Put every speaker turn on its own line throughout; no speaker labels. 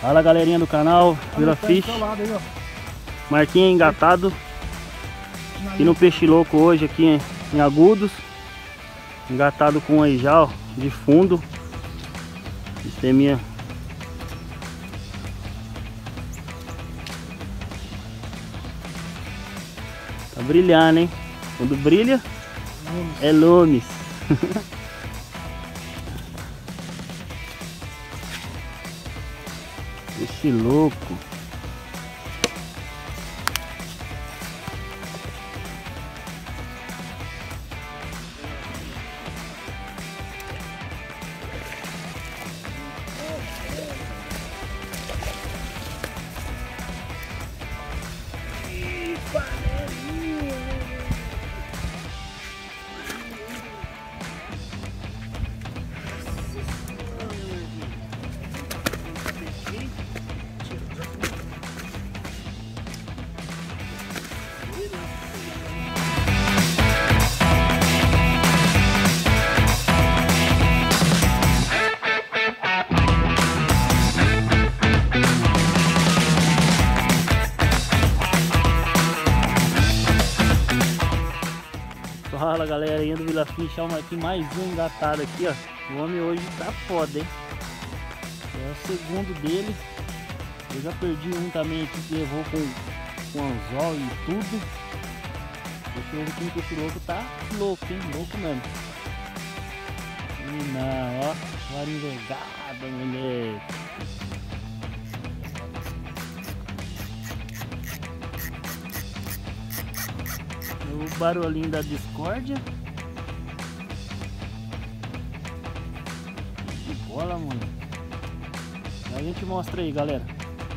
Fala, galerinha do canal Vila Fish. Marquinhos engatado aqui no Peixe Louco hoje aqui em Agudos. Engatado com aí já, ó, de fundo. Sisteminha. Tá brilhando, hein? Quando brilha é lumes. Peixe louco. Fala, galerinha do Vila Fish, ó, aqui mais um engatado aqui, ó. O homem hoje tá foda, hein? É o segundo dele. Eu já perdi um também aqui que levou com anzol e tudo. Esse hoje aqui no Peixe Louco tá louco, hein? Louco mesmo. E não, ó, varinha envergada, moleque. O barulhinho da discórdia. Que bola, mano. A gente mostra aí, galera.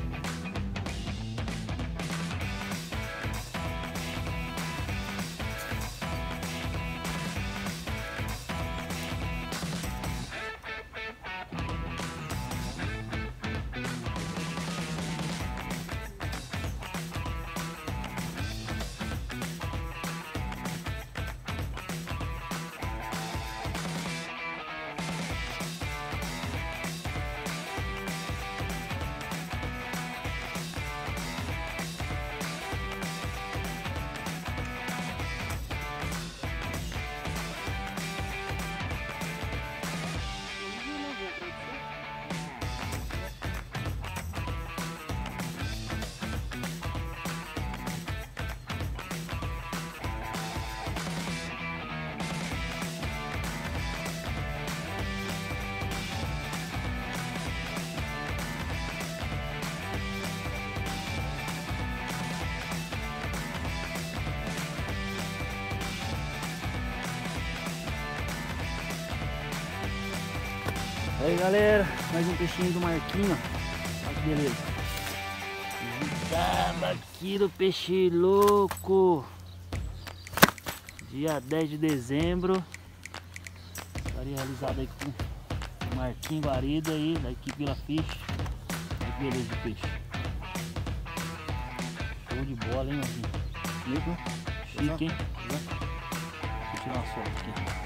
Aí, galera, mais um peixinho do Marquinho, ó. Olha que beleza. Gigaba aqui do Peixe Louco. Dia 10 de dezembro. Estaria realizado aí com o Marquinho Guarido aí, da equipe Vila Fish. Olha que beleza de peixe. Show de bola, hein, Marquinho? Chique, hein? Deixa eu tirar uma foto aqui.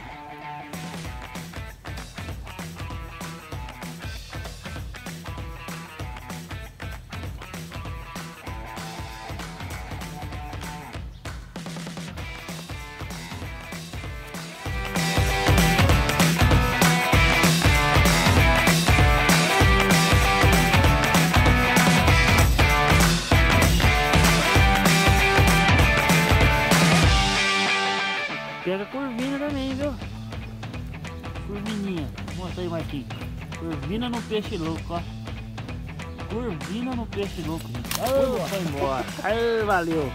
Pega corvina também, viu? Corvininha. Mostra aí, Marquinhos. Corvina no Peixe Louco, ó. Corvina no Peixe Louco. Oh, foi embora. Aí, valeu.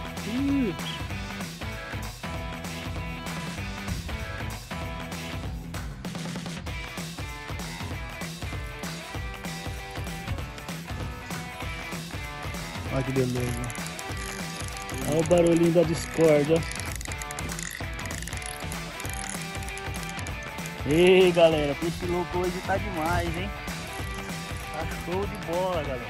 Olha que beleza. Olha o barulhinho da discórdia. Ei, galera, Peixe Louco hoje tá demais, hein? Tá show de bola, galera.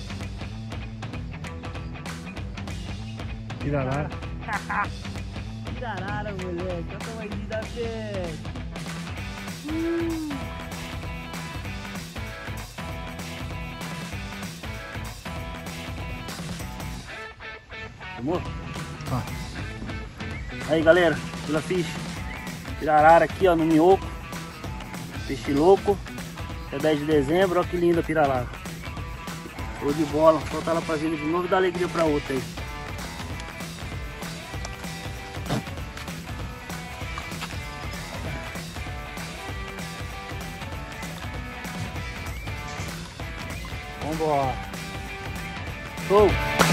Tira lá.
pirarara, moleque. Olha o tamanho da peixe. Amor?
Ah.
Aí, galera, Vila Fish. Pirarara aqui, ó, no minhoco. Peixe louco. É 10 de dezembro, ó que linda a pirarara. Show de bola. Soltar ela pra vida de novo e dar alegria pra outra aí.
Vambora.
Show!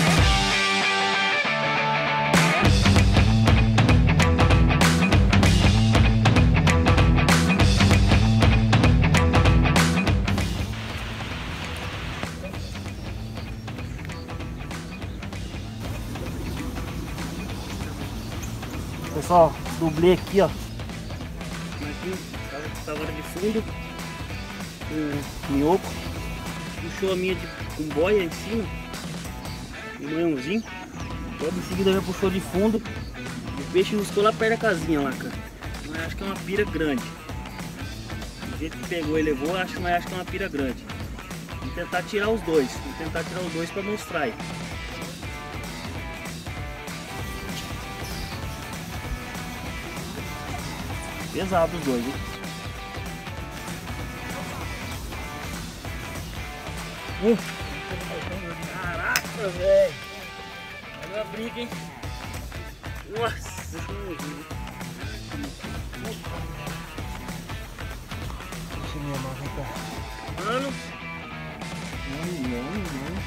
Pessoal, dublê aqui, ó. Aqui, tava de fundo. Um minhoco. Puxou a minha com boia em cima. Um leãozinho. Logo em seguida já puxou de fundo. O peixe buscou lá perto da casinha lá, cara. Mas acho que é uma pira grande. Do jeito que pegou e levou, mas acho que é uma pira grande. Vou tentar tirar os dois. Vou tentar tirar os dois pra mostrar aí. Pesado os dois, hein? Caraca, velho! Olha a briga, hein? Nossa!
Deixa eu me amar, vem cá.
Mano!
Não.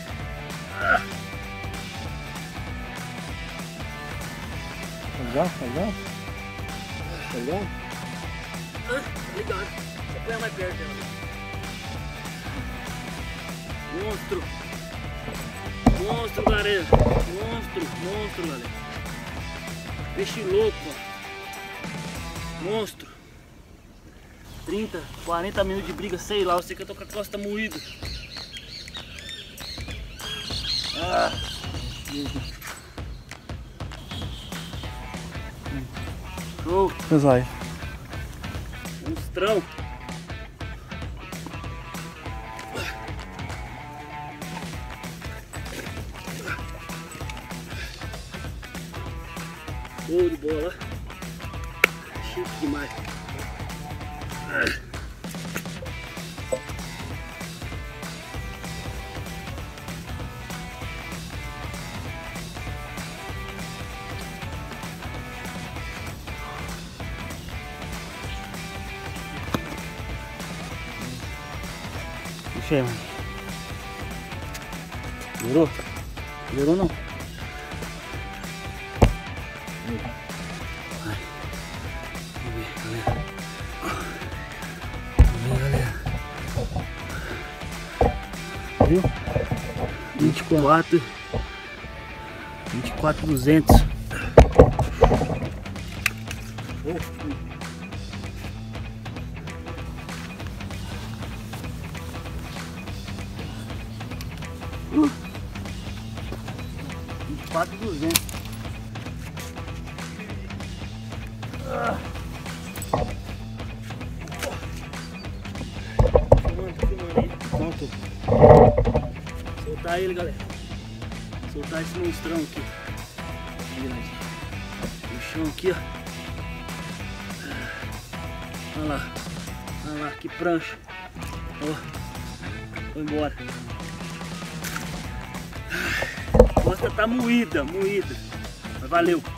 Tá ligado?
Ligado. Só põe mais perto dela. Monstro! Monstro, galera! Monstro, galera! Peixe louco, ó. Monstro! 30, 40 minutos de briga, sei lá, eu sei que eu tô com a costa moída. Ah! Show!
Pesai.
Monstrão! Show de bola! Chique demais! Puxa aí, mano. Virou? Virou não? Vai. Vamos ver, galera. Viu? 24.200. Oh. 24.200. Filmando aí. Pronto. Soltar ele, galera. Soltar esse monstrão aqui. No chão aqui, ó. Olha lá, que prancha. Ó. Foi embora. A costa tá moída. Mas valeu.